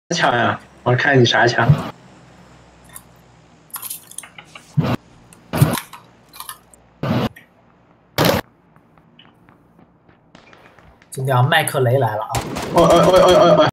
枪呀？我看你啥枪？ 今天麦克雷来了啊！ 哦哦哦哦哦哦！